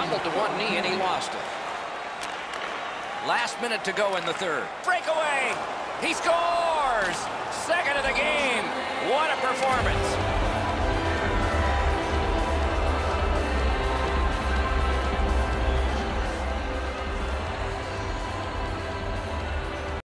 tumbled to one knee, and he lost it. Last minute to go in the third. Breakaway! He scores! Second of the game. What a performance.